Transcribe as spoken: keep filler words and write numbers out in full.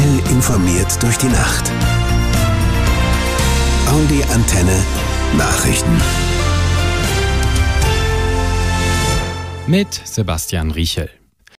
Schnell informiert durch die Nacht. On die Antenne Nachrichten. Mit Sebastian Riechel.